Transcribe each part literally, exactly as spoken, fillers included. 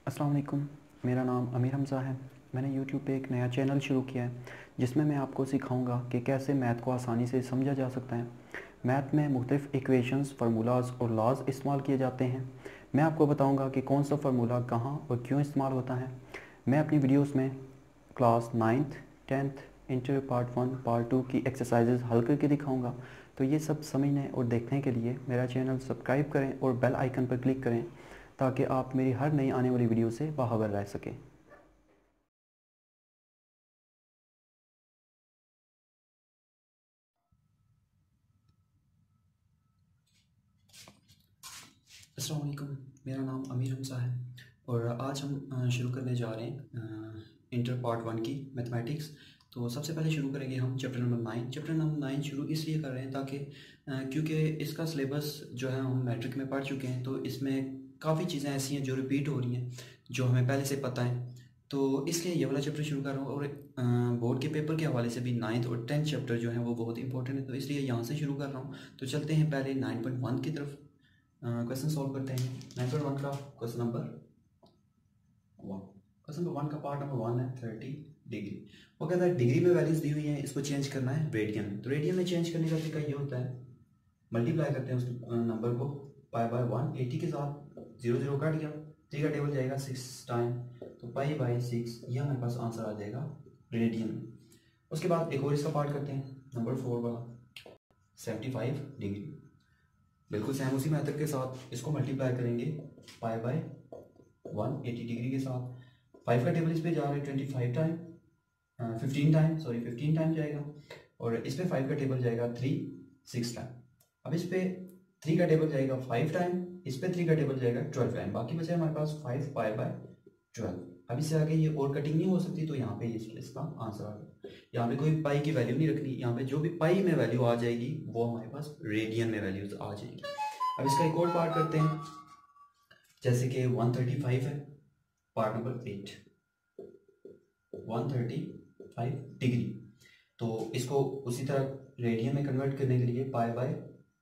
अस्सलाम वालेकुम। मेरा नाम अमीर हमज़ा है। मैंने यूट्यूब पे एक नया चैनल शुरू किया है जिसमें मैं आपको सिखाऊंगा कि कैसे मैथ को आसानी से समझा जा सकता है। मैथ में मुख्तलिफ़ इक्वेशंस, फार्मूलाज और लॉज इस्तेमाल किए जाते हैं। मैं आपको बताऊंगा कि कौन सा फार्मूला कहाँ और क्यों इस्तेमाल होता है। मैं अपनी वीडियोस में class ninth, tenth, inter part one, part two की एक्सरसाइजेज हल करके दिखाऊंगा। तो ये सब समझने और देखने के लिए मेरा चैनल सब्सक्राइब करें और बेल आइकन पर क्लिक करें ताकि आप मेरी हर नई आने वाली वीडियो से बाखबर रह सकें। अस्सलाम वालेकुम। मेरा नाम अमीर हमज़ा है और आज हम शुरू करने जा रहे हैं इंटर पार्ट वन की मैथमेटिक्स। तो सबसे पहले शुरू करेंगे हम chapter number nine. Chapter number nine शुरू इसलिए कर रहे हैं ताकि क्योंकि इसका सिलेबस जो है हम मैट्रिक में पढ़ चुके हैं, तो इसमें काफ़ी चीज़ें ऐसी हैं जो रिपीट हो रही हैं जो हमें पहले से पता है। तो इसलिए ये वाला चैप्टर शुरू कर रहा हूँ और बोर्ड के पेपर के हवाले से भी नाइन्थ और टेंथ चैप्टर जो है वो बहुत इंपॉर्टेंट है, तो इसलिए यहाँ से शुरू कर रहा हूँ। तो चलते हैं पहले नाइन पॉइंट वन की तरफ, क्वेश्चन सॉल्व करते हैं। नाइन पॉइंट वन का question number one question number one का पार्ट नंबर वन है थर्टी डिग्री। वो कहता है डिग्री में वैल्यूज दी हुई हैं, इसको चेंज करना है रेडियन में। तो रेडियन में चेंज करने का तरीका ये होता है, मल्टीप्लाई करते हैं उस नंबर को पाई बाय वन एटी के साथ, जीरो जीरो कट गया, थ्री का टेबल जाएगा सिक्स टाइम, तो पाई बाई सिक्स, ये हमारे पास आंसर आ जाएगा रेडियन में। उसके बाद एक और इसका पार्ट करते हैं, नंबर फोर वाला सेवेंटी फाइव डिग्री। बिल्कुल सेम उसी मेथड के साथ इसको मल्टीप्लाई करेंगे pi by one eighty degree के साथ। फाइव का टेबल इस पे जा रहा है twenty five time, fifteen time, sorry fifteen time जाएगा, और इस पे फाइव का टेबल जाएगा थ्री सिक्स टाइम। अब इस पे थ्री का टेबल जाएगा फाइव टाइम, इस पे थ्री का टेबल जाएगा ट्वेल्व टाइम, बाकी बचा हमारे पास फाइव पाई बाय ट्वेल्व। अब इससे आगे ये और कटिंग नहीं हो सकती, तो यहाँ पे इसका आंसर आ गया। यहाँ पे कोई पाई की वैल्यू नहीं रखनी, यहाँ पे जो भी पाई में वैल्यू आ जाएगी वो हमारे पास रेडियन में वैल्यूज आ जाएगी। अब इसका एक और पार्ट करते हैं, जैसे कि वन थर्टी फाइव है, part number eight, one thirty five degree. तो इसको उसी तरह रेडियन में कन्वर्ट करने के लिए पाई बाय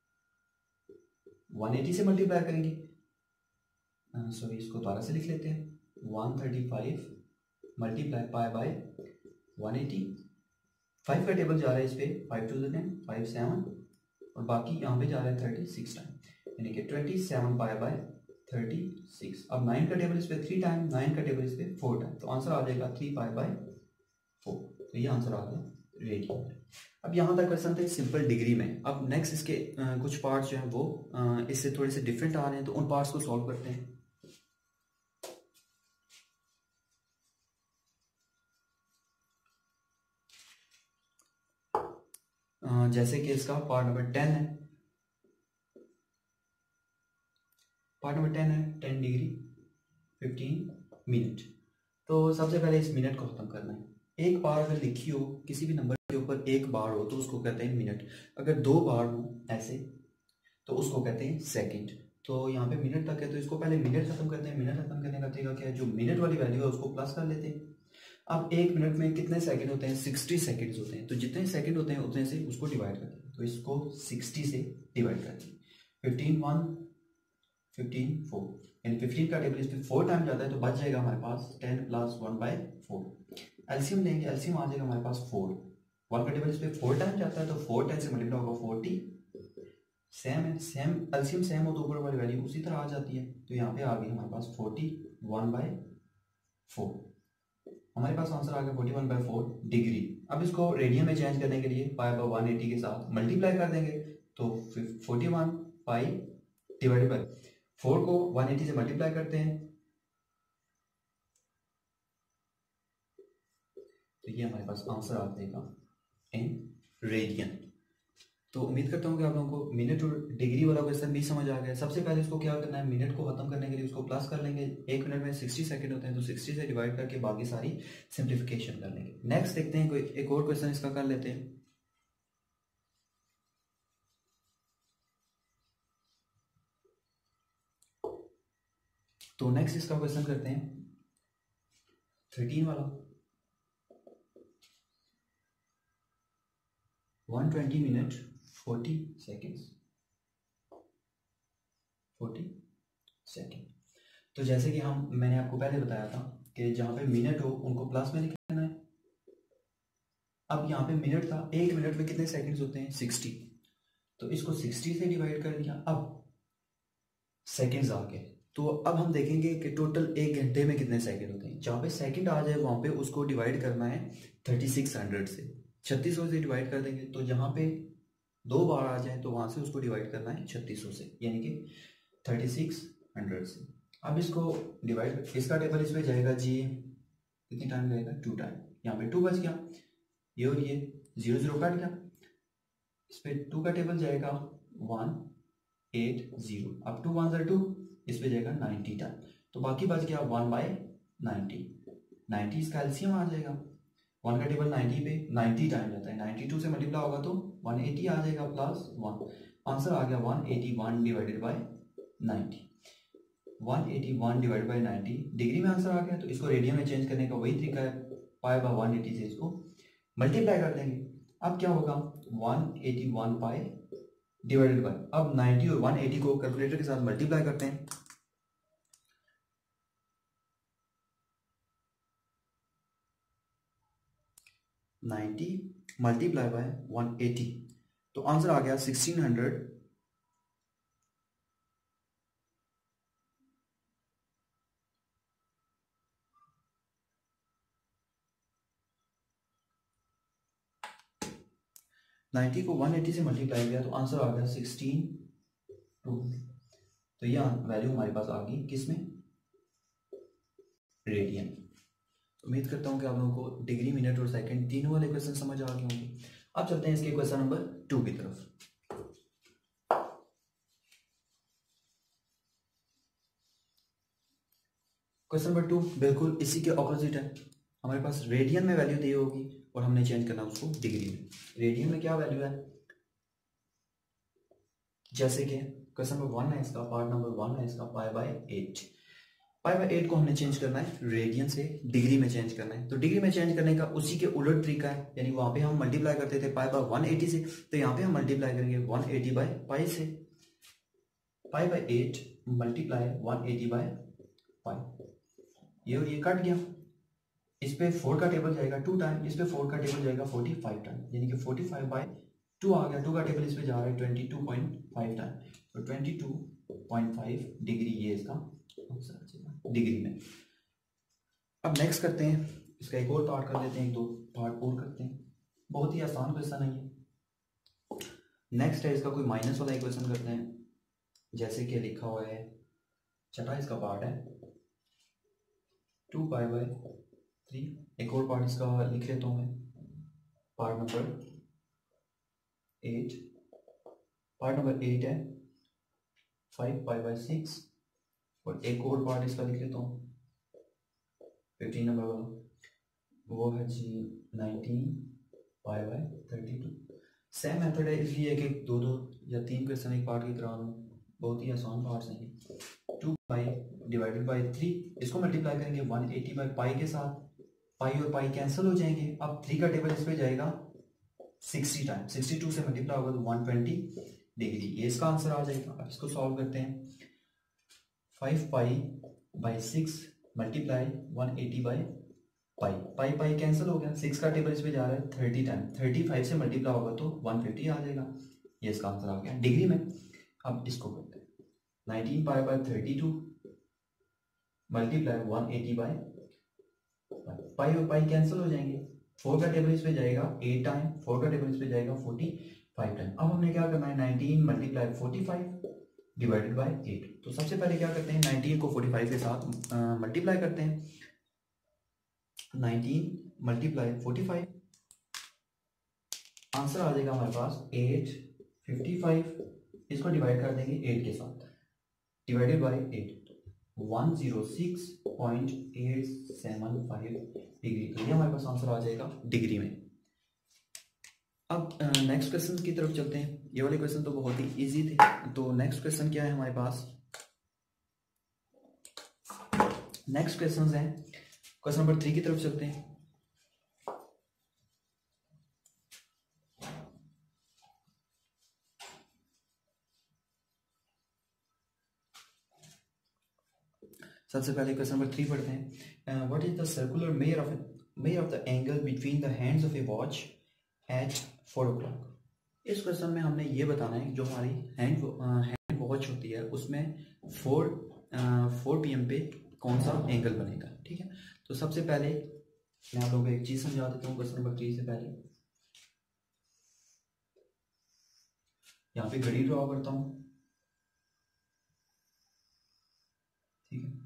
वन एटी से मल्टीप्लाई करेंगे। सॉरी इसको दोबारा से लिख लेते हैं, one thirty five multiply pi by one eighty. Five का टेबल जा रहा है इस पे five two ten, five seven, और बाकी यहाँ पे जा रहा है थर्टी सिक्स टाइम, यानी कि twenty seven pi by thirty six. अब नाइन का टेबल इस पे थ्री टाइम, नाइन का टेबल इस पे फोर टाइम, तो आंसर आ जाएगा थ्री पाई बाय फोर। तो ये आंसर आ गया रेडियन। अब यहाँ तक क्वेश्चन थे सिंपल डिग्री में। अब नेक्स्ट इसके आ, कुछ पार्ट्स जो हैं वो आ, इससे थोड़े से डिफरेंट आ रहे हैं, तो उन पार्ट्स को सॉल्व करते हैं। आ, जैसे कि इसका पार्ट नंबर टेन है, पार्ट नंबर टेन है टेन डिग्री फिफ्टीन मिनट। तो सबसे पहले इस मिनट को खत्म करना है। एक बार अगर लिखी हो किसी भी नंबर के ऊपर एक बार हो तो उसको कहते हैं मिनट, अगर दो बार हो ऐसे तो उसको कहते हैं सेकंड। तो यहाँ पे मिनट तक है, तो इसको पहले मिनट खत्म करते हैं। मिनट खत्म करने का तरीका क्या है, जो मिनट वाली वैल्यू है उसको प्लस कर लेते हैं। अब एक मिनट में कितने सेकंड होते हैं, सिक्सटी सेकंड्स होते हैं, तो जितने सेकंड होते हैं उतने से उसको डिवाइड करते हैं, तो इसको सिक्सटी से डिवाइड करते हैं। फिफ्टीन वन, फिफ्टीन फोर, यानी फिफ्टीन का टेबल इस पे फोर टाइम जाता है, तो बच जाएगा हमारे पास ten plus one by four. LCM लेंगे, एलसीएम आ जाएगा हमारे पास फोर। वन का टेबल इस पे फोर टाइम जाता है, तो फोर टेन से मल्टीप्लाई होगा फोर्टी। सेम है, सेम एलसीएम सेम हो तो ऊपर वाली वैल्यू उसी तरह आ जाती है, तो यहाँ पे आ गई हमारे पास फोर्टी वन बाय फोर। हमारे पास आंसर आ गया forty one by four degree. अब इसको रेडियन में चेंज करने के लिए पाई बाय वन एटी के साथ मल्टीप्लाई कर देंगे, तो forty one pi divided by four को वन एटी से मल्टीप्लाई करते हैं, तो ये हमारे पास आंसर आ जाएगा इन रेडियन। तो उम्मीद करता हूँ कि आप लोगों को मिनट और डिग्री वाला क्वेश्चन भी समझ आ गया। सबसे पहले इसको क्या करना है, मिनट को खत्म करने के लिए उसको प्लस कर लेंगे। एक मिनट में सिक्सटी सेकंड होते हैं, तो सिक्सटी से डिवाइड करके बाकी सारी सिंप्लीफिकेशन कर लेंगे। नेक्स्ट देखते हैं, कोई एक और क्वेश्चन इसका कर लेते हैं। तो नेक्स्ट इसका क्वेश्चन करते हैं थर्टीन वाला, one twenty minute forty seconds, forty second. तो जैसे कि हम मैंने आपको पहले बताया था कि जहाँ पे मिनट हो उनको प्लस में लिखना है। अब यहाँ पे मिनट था, एक मिनट में कितने सेकंड्स होते हैं? सिक्सटी। तो इसको सिक्सटी से डिवाइड कर दिया, अब सेकंड्स आ गए। तो अब हम देखेंगे कि टोटल एक घंटे में कितने सेकंड होते हैं। जहाँ पे सेकंड आ जाए वहाँ पे उसको डिवाइड करना है थर्टी सिक्स हंड्रेड से, छत्तीस सौ से डिवाइड कर देंगे। तो जहाँ पे दो बार आ जाए तो वहाँ से उसको डिवाइड करना है छत्तीस सौ से, यानी कि थर्टी सिक्स हंड्रेड से। अब इसको डिवाइड, इसका टेबल इस पर जाएगा जी, कितनी टाइम लगेगा? Two time. यहाँ पे टू बच गया, ये और ये जीरो जीरो कट गया, इस पे टू का टेबल जाएगा वन एट जीरो। अब टू वन जर टू, इस पे जाएगा नाइन्टी टाइम। तो बाकी बच गया वन बाई नाइन्टी। नाइन्टी इसका एलसीएम आ जाएगा। वन का टेबल नाइन्टी पे नाइन्टी टाइम जाता है, नाइन्टी टू से मल्टीप्लाई होगा तो वन एटी आ जाएगा प्लस वन। आंसर आ गया one eighty one divided by ninety. One eighty one divided by ninety degree में आंसर आ गया। तो इसको रेडियन में चेंज करने का वही तरीका है, पाई बाय वन एटी से इसको मल्टीप्लाई कर देंगे। अब क्या होगा? One eighty one pi divided by, अब नाइन्टी और वन एटी को कैलकुलेटर के साथ मल्टीप्लाई करते हैं। Ninety multiply by one eighty, तो आंसर आ गया सिक्सटीन हंड्रेड नाइन्टी को वन एटी से मल्टीप्लाई किया तो आंसर आ गया सिक्सटीन टू। तो ये वैल्यू हमारे पास आ गई किसमें? रेडियन। उम्मीद करता हूँ कि आप लोगों को डिग्री, मिनट और सेकंड तीनों वाले क्वेश्चन समझ आ गए होंगे। अब चलते हैं इसके क्वेश्चन नंबर टू की तरफ। क्वेश्चन नंबर टू बिल्कुल इसी के ऑपोजिट है। हमारे पास रेडियन में वैल्यू दी होगी और हमने चेंज करना उसको डिग्री में। रेडियन में क्या वैल्यू है? जैसे कि क्वेश्चन नंबर वन है इसका, पार्ट नंबर वन है इसका, pi by eight. Pi by eight को हमने चेंज करना है रेडियन से डिग्री में चेंज करना है। तो डिग्री में चेंज करने का उसी के उलट तरीका है, यानी वहां पे हम मल्टीप्लाई करते थे पाई बाय वन एटी से, तो यहाँ पे हम मल्टीप्लाई करेंगे वन एटी बाय पाई से। Pi by eight multiply one eighty by pi, ये और ये कट गया। इस पे फोर का टेबल जाएगा टू टाइम, इस पे फोर का टेबल जाएगा फोर्टी फाइव टाइम, यानी कि फोर्टी फाइव बाय टू आ गया। टू का टेबल इस पे जा रहा है twenty two point five time, तो twenty two point five degree ये इसका आंसर डिग्री में। अब नेक्स्ट करते हैं, इसका एक और पार्ट कर लेते हैं, एक दो पार्ट और करते हैं। बहुत ही आसान क्वेश्चन है ये। नेक्स्ट है इसका कोई माइनस वाला क्वेश्चन करते हैं, जैसे कि लिखा हुआ है, छठा इसका पार्ट है टू पाई बाय थ्री। एक और पार्ट इसका लिख लेता हूँ मैं, part number eight. Part number eight है फाइव पाई बाय सिक्स, और एक और पार्ट इसका लिख लेता हूँ फिफ्टीन नंबर वाला, वो है जी nineteen pi by thirty two. Same method है, इसलिए एक एक दो दो या तीन क्वेश्चन एक पार्ट की करा रहा हूँ। बहुत ही आसान पार्ट्स हैं। Two pi divided by three, इसको मल्टीप्लाई करेंगे वन एटी बाई पाई के साथ, पाई और पाई कैंसिल हो जाएंगे। अब थ्री का टेबल इस पे जाएगा सिक्सटी टाइम, सिक्सटी टू से मल्टीप्लाई होगा तो वन ट्वेंटी डिग्री, ये इसका आंसर आ जाएगा। अब इसको सॉल्व करते हैं। Five pi by six multiply one eighty by pi, pi pi cancel हो गया, सिक्स का टेबल इस पे जा रहा है थर्टी टाइम, थर्टी फाइव से मल्टीप्लाई होगा तो वन फिफ्टी आ जाएगा, ये इसका आंसर आ गया डिग्री में। अब इसको करते हैं nineteen pi by thirty two multiply one eighty by, pi और पाई कैंसिल हो जाएंगे, फोर का टेबल इस पे जाएगा एट टाइम, फोर का टेबल इस पे जाएगा फोर्टी फाइव टाइम। अब हमने क्या करना है, nineteen multiply forty five divided by eight. तो सबसे पहले क्या करते हैं, नाइनटीन को फोर्टी फाइव के साथ मल्टीप्लाई करते हैं। Nineteen multiply forty five, answer आ जाएगा हमारे पास एट फिफ्टी फाइव। इसको डिवाइड कर देंगे एट के साथ, divided by eight, one zero six point eight seven five degree. तो ये हमारे पास आंसर आ जाएगा डिग्री में। अब नेक्स्ट क्वेश्चन की तरफ चलते हैं। ये वाले क्वेश्चन तो बहुत ही इजी थे। तो नेक्स्ट क्वेश्चन क्या है हमारे पास, नेक्स्ट क्वेश्चन है क्वेश्चन नंबर थ्री की तरफ चलते हैं। सबसे पहले क्वेश्चन नंबर थ्री पढ़ते हैं। What is the circular measure of measure of the angle between the hands of a watch at four o'clock. इस क्वेश्चन में हमने ये बताना है जो हमारी हैंड हैंड वॉच होती है उसमें फोर फोर पी एम पे कौन सा एंगल बनेगा। ठीक है, तो सबसे पहले मैं आप लोगों को एक चीज समझा देता हूँ क्वेश्चन नंबर थ्री से पहले। यहाँ पे घड़ी ड्रॉ करता हूँ। ठीक है,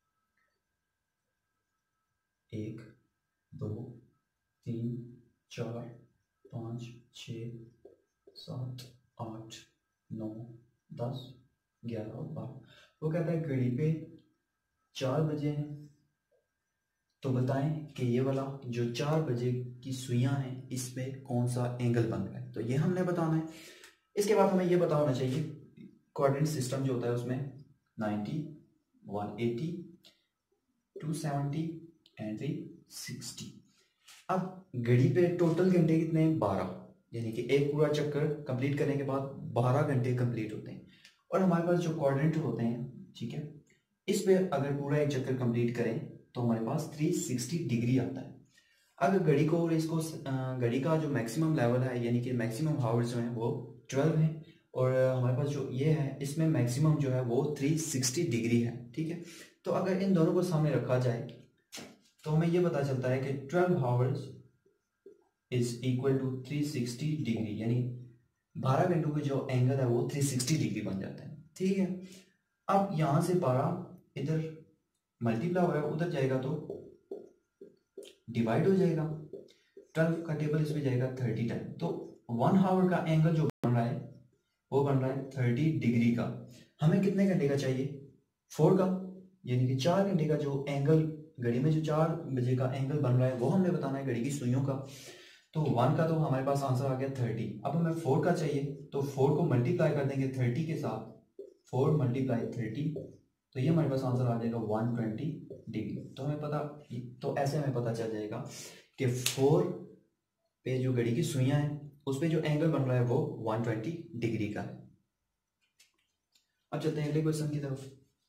एक दो तीन चार पाँच छ सात आठ नौ दस ग्यारह और बारह। वो कहता है घड़ी पे चार बजे हैं, तो बताएं कि ये वाला जो चार बजे की सुइयां हैं इस पे कौन सा एंगल बन रहा है। तो ये हमने बताना है। इसके बाद हमें ये पता होना चाहिए कोऑर्डिनेट सिस्टम जो होता है उसमें ninety, one eighty, two seventy and three sixty. अब घड़ी पे टोटल घंटे कितने हैं? बारह, यानी कि एक पूरा चक्कर कंप्लीट करने के बाद बारह घंटे कंप्लीट होते हैं। और हमारे पास जो कोऑर्डिनेट होते हैं, ठीक है, इस पे अगर पूरा एक चक्कर कंप्लीट करें तो हमारे पास थ्री सिक्सटी डिग्री आता है। अगर घड़ी को और इसको घड़ी का जो मैक्सिमम लेवल है यानी कि मैक्सिमम हावर्स जो है वो ट्वेल्व है और हमारे पास जो ये है इसमें मैक्सिमम जो है वो थ्री सिक्सटी डिग्री है। ठीक है, तो अगर इन दोनों को सामने रखा जाए तो हमें ये पता चलता है कि twelve hours is equal to three sixty degree, यानी बारह घंटों के जो एंगल है वो थ्री सिक्सटी डिग्री बन जाता है। ठीक है, अब यहां से बारह इधर मल्टीप्लाई हो रहा है, उधर जाएगा तो डिवाइड हो जाएगा, ट्वेल्व का टेबल इसमें जाएगा थर्टी टाइम। तो वन हावर का एंगल जो बन रहा है वो बन रहा है थर्टी डिग्री का। हमें कितने घंटे का चाहिए? फोर का, यानी कि चार घंटे का जो एंगल घड़ी में जो चार बजे का एंगल बन रहा है वो हमने बताना है घड़ी की सुइयों का। तो वन का तो हमारे पास आंसर आ गया थर्टी। अब हमें फोर का चाहिए तो फोर को मल्टीप्लाई कर देंगे थर्टी के साथ, फोर मल्टीप्लाई थर्टी, तो ये हमारे पास आंसर आ जाएगा वन ट्वेंटी डिग्री। तो हमें पता तो ऐसे हमें पता चल जाएगा कि फोर पे जो घड़ी की सुइयां हैं उस पे जो एंगल बन रहा है वो वन ट्वेंटी डिग्री का है। अब चलते हैं अगले क्वेश्चन की तरफ।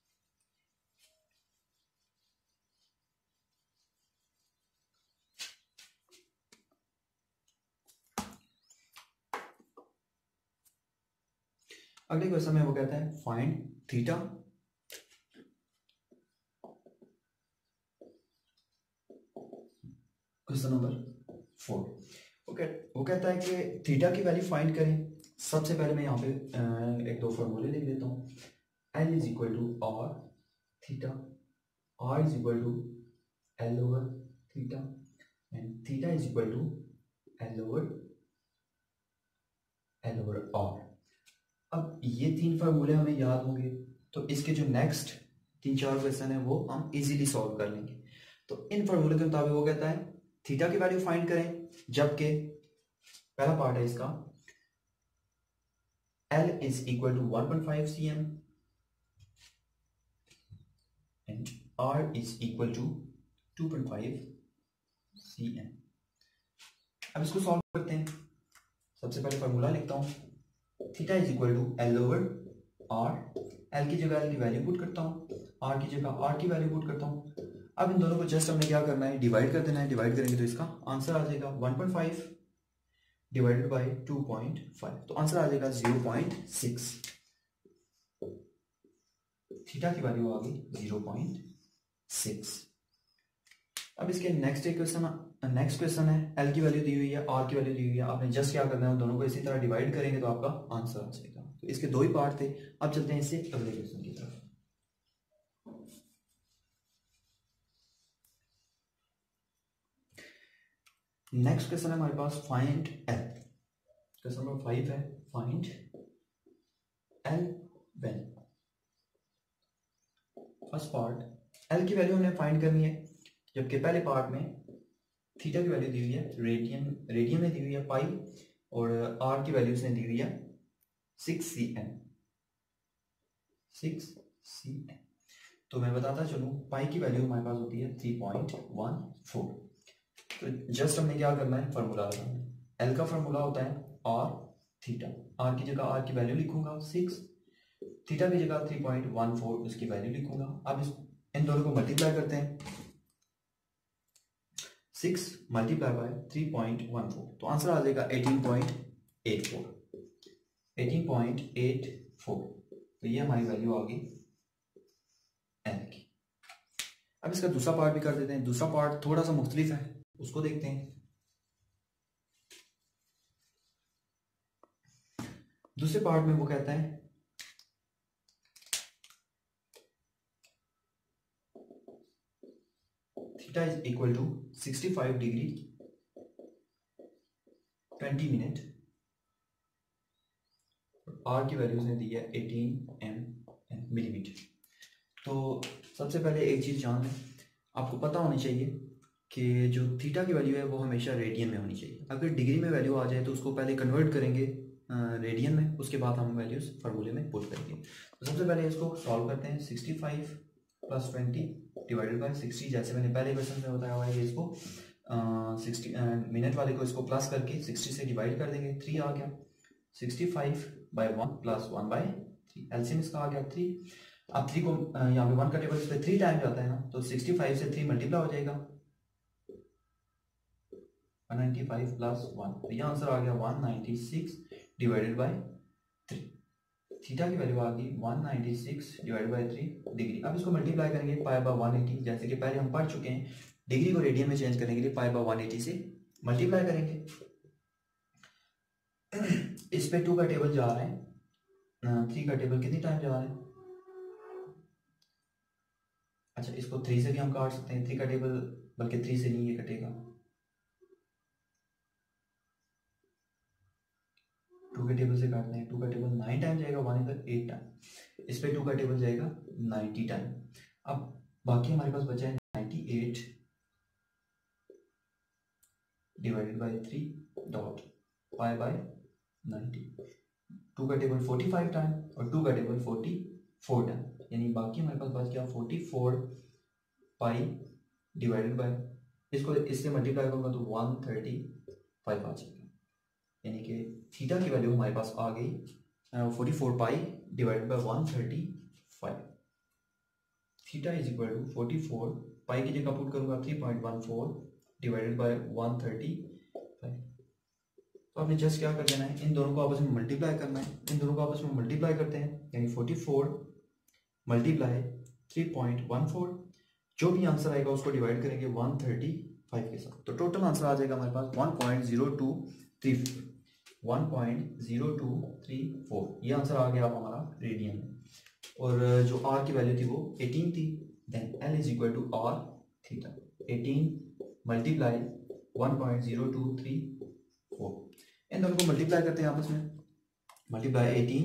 अगले क्वेश्चन में वो कहता है find theta question number four. Okay, वो कहता है कि थीटा की वैल्यू फाइंड करें। सबसे पहले मैं यहाँ पे एक दो फॉर्मूले लिख देता हूँ। L is equal to R theta, R is equal to L over theta and theta is equal to L over L over R. अब ये तीन फार्मूले हमें याद होंगे तो इसके जो नेक्स्ट तीन चार क्वेश्चन है वो हम इजीली सॉल्व कर लेंगे। तो इन फार्मूले के मुताबिक वो कहता है थीटा की वैल्यू फाइंड करें, जबकि पहला पार्ट है इसका L is equal to one point five C M and R is equal to two point five C M. अब इसको सॉल्व करते हैं। सबसे पहले फार्मूला लिखता हूं, theta is equal to L over R. L की जगह एल की वैल्यू पुट करता हूं, आर की जगह आर की वैल्यू पुट करता हूं। अब इन दोनों को जस्ट हमने क्या करना है, डिवाइड कर देना है। डिवाइड करेंगे तो इसका आंसर आ जाएगा one point five divided by two point five, तो आंसर आ जाएगा ज़ीरो पॉइंट सिक्स। थीटा की वैल्यू आ गई ज़ीरो पॉइंट सिक्स। अब इसके नेक्स्ट एक क्वेश्चन नेक्स्ट क्वेश्चन है, एल की वैल्यू दी हुई है, आर की वैल्यू दी हुई है। आपने जस्ट क्या करना है, दोनों को इसी तरह डिवाइड करेंगे तो आपका आंसर आ जाएगा। तो इसके दो ही पार्ट थे। अब चलते हैं इससे अगले क्वेश्चन की तरफ। नेक्स्ट क्वेश्चन है हमारे पास find L. Question number five है find L when. First part, L की वैल्यू हमने फाइंड करनी है, जबकि पहले पार्ट में थीटा की वैल्यू दी हुई है रेडियन रेडियन में दी हुई है पाई, और आर की वैल्यू उसने दी हुई है six C M six C M. तो मैं बताता चलूँ, पाई की वैल्यू हमारे पास होती है थ्री पॉइंट वन फोर। तो जस्ट हमने क्या करना है, फार्मूला लगाना है। एल का फार्मूला होता है आर थीटा, आर की जगह आर की वैल्यू लिखूंगा सिक्स, थीटा की जगह थ्री पॉइंट वन फोर उसकी वैल्यू लिखूंगा। अब इस इन दोनों को मल्टीप्लाई करते हैं, six multiply by three point one four, तो आंसर आ जाएगा eighteen point eight four, eighteen point eight four. तो ये हमारी वैल्यू आ गई एन की। अब इसका दूसरा पार्ट भी कर देते हैं। दूसरा पार्ट थोड़ा सा मुख्तलिफ है, उसको देखते हैं। दूसरे पार्ट में वो कहता है theta is equal to sixty five degree twenty minute, R की वैल्यू उसने दी है एटीन एम मिलीमीटर। तो सबसे पहले एक चीज़ जान लें, आपको पता होनी चाहिए कि जो थीटा की वैल्यू है वो हमेशा रेडियन में होनी चाहिए। अगर डिग्री में वैल्यू आ जाए तो उसको पहले कन्वर्ट करेंगे रेडियन में, उसके बाद हम वैल्यूज फार्मूले में पुट करेंगे। तो सबसे पहले इसको सॉल्व करते हैं। Sixty five plus twenty divided by sixty, जैसे मैंने पहले क्वेश्चन में बताया हुआ है, इसको सिक्सटी मिनट वाले को इसको प्लस करके सिक्सटी से डिवाइड कर देंगे, थ्री आ गया। Sixty five by one plus one by three, LCM इसका आ गया थ्री। अब थ्री को यहाँ पे वन का टेबल इस पर थ्री टाइम जाता है ना, तो सिक्सटी फाइव से थ्री मल्टीप्लाई हो जाएगा, one ninety five plus one, तो यहाँ आंसर आ गया one ninety six divided by three. Theta की वैल्यू आ गई one ninety six divided by three degree. अब इसको मल्टीप्लाई करेंगे पाई बाय वन एटी, जैसे कि पहले हम पढ़ चुके हैं। डिग्री को रेडियन में चेंज करने के लिए पाई बाय वन एटी से मल्टीप्लाई करेंगे। इस पे टू का टेबल जा रहा है, थ्री का टेबल कितनी टाइम जा रहा है? अच्छा, इसको थ्री से भी हम काट सकते हैं, थ्री का टेबल, बल्कि थ्री से नहीं ये कटेगा, टू के टेबल से काटते हैं। टू का टेबल नाइन टाइम जाएगा, वन इधर एट टाइम, इस पे टू का टेबल जाएगा नाइन्टी टाइम। अब बाकी हमारे पास बचा है ninety eight divided by three dot pi by ninety. Two का टेबल फोर्टी फाइव टाइम और टू का टेबल फोर्टी फोर टाइम, यानी बाकी हमारे पास बच गया forty four pi divided by, इसको इससे मल्टीप्लाई करूंगा तो वन थर्टी फाइव आ जाएगा, यानी कि थीटा की वैल्यू हमारे पास आ गई forty four pi divided by one thirty five. Theta is equal to forty four pi की जगह पुट करूंगा three point one four divided by one thirty five. तो आपने जस्ट क्या कर देना है, इन दोनों को आपस में मल्टीप्लाई करना है। इन दोनों को आपस में मल्टीप्लाई करते हैं, यानी forty four multiply three point one four, जो भी आंसर आएगा उसको डिवाइड करेंगे वन थर्टी फाइव के साथ, तो टोटल आंसर आ जाएगा हमारे पास one point zero two three four, one point zero two three four, ये आंसर आ गया हमारा रेडियन में। और जो आर की वैल्यू थी वो एटीन थी, then L is equal to R theta, eighteen multiply one point zero two three four. इन दोनों को मल्टीप्लाई करते हैं आपस में, मल्टीप्लाई एटीन,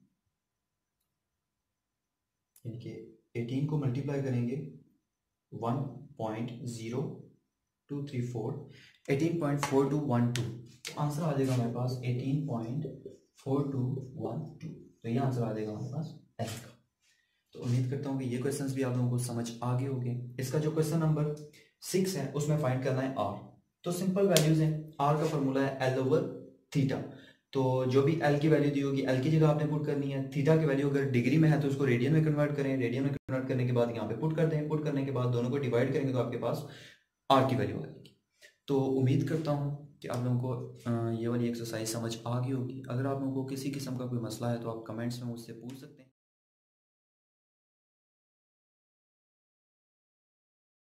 यानी कि एटीन को मल्टीप्लाई करेंगे one point zero two three four, eighteen point four two one two, तो आंसर आ जाएगा हमारे पास eighteen point four two one two, तो ये आंसर आ जाएगा हमारे पास एल का। तो उम्मीद करता हूँ कि ये क्वेश्चंस भी आप लोगों को समझ आ गए होंगे। इसका जो क्वेश्चन नंबर सिक्स है उसमें फाइंड करना है आर, तो सिंपल वैल्यूज हैं। आर का फॉर्मूला है एल ओवर थीटा, तो जो भी एल की वैल्यू दी होगी एल की जगह आपने पुट करनी है। थीटा की वैल्यू अगर डिग्री में है तो उसको रेडियन में कन्वर्ट करें, रेडियन में कन्वर्ट करने के बाद यहाँ पे पुट कर दें, पुट करने के बाद दोनों को डिवाइड करेंगे तो आपके पास आर की वैल्यू आएगी। तो उम्मीद करता हूँ कि आप लोगों को ये वाली एक्सरसाइज समझ आ गई होगी। अगर आप लोगों को किसी किस्म का कोई मसला है तो आप कमेंट्स में मुझसे पूछ सकते हैं।